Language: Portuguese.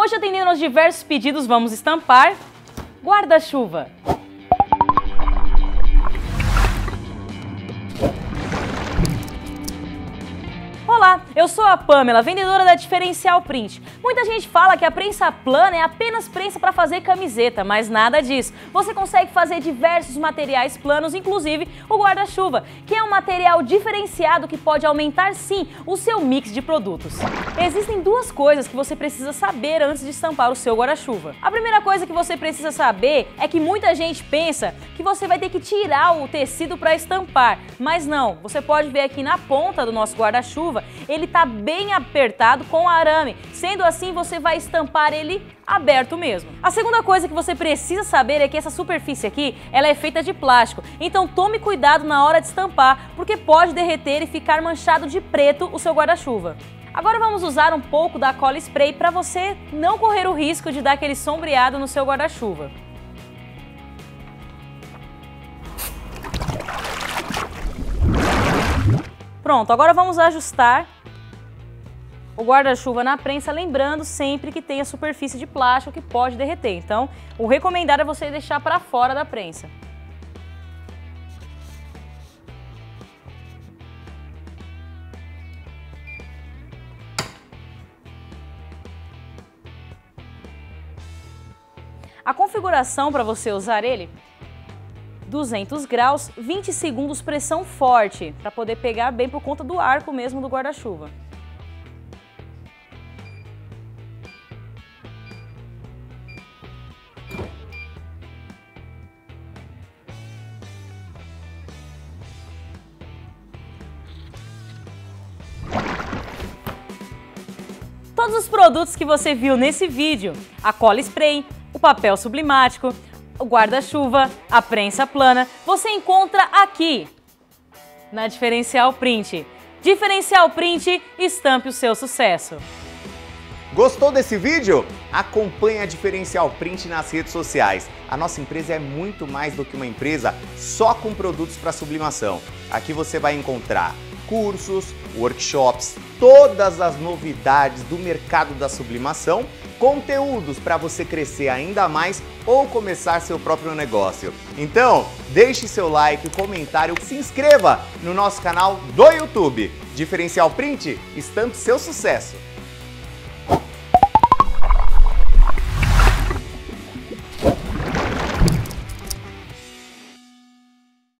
Hoje, atendendo aos diversos pedidos, vamos estampar guarda-chuva. Olá, eu sou a Pamela, vendedora da Diferencial Print. Muita gente fala que a prensa plana é apenas prensa para fazer camiseta, mas nada disso. Você consegue fazer diversos materiais planos, inclusive o guarda-chuva, que é um material diferenciado que pode aumentar sim o seu mix de produtos. Existem duas coisas que você precisa saber antes de estampar o seu guarda-chuva. A primeira coisa que você precisa saber é que muita gente pensa que você vai ter que tirar o tecido para estampar, mas não. Você pode ver aqui na ponta do nosso guarda-chuva, ele está bem apertado com arame, sendo assim você vai estampar ele aberto mesmo. A segunda coisa que você precisa saber é que essa superfície aqui, ela é feita de plástico, então tome cuidado na hora de estampar, porque pode derreter e ficar manchado de preto o seu guarda-chuva. Agora vamos usar um pouco da cola spray para você não correr o risco de dar aquele sombreado no seu guarda-chuva. Pronto, agora vamos ajustar o guarda-chuva na prensa, lembrando sempre que tem a superfície de plástico que pode derreter. Então, o recomendado é você deixar para fora da prensa. A configuração para você usar ele: 200 graus, 20 segundos, pressão forte, para poder pegar bem por conta do arco mesmo do guarda-chuva. Todos os produtos que você viu nesse vídeo, a cola spray, o papel sublimático, o guarda-chuva, a prensa plana, você encontra aqui na Diferencial Print. Diferencial Print, estampe o seu sucesso. Gostou desse vídeo? Acompanhe a Diferencial Print nas redes sociais. A nossa empresa é muito mais do que uma empresa só com produtos para sublimação. Aqui você vai encontrar cursos, workshops, todas as novidades do mercado da sublimação, conteúdos para você crescer ainda mais ou começar seu próprio negócio. Então, deixe seu like, comentário, se inscreva no nosso canal do YouTube. Diferencial Print, estampe seu sucesso!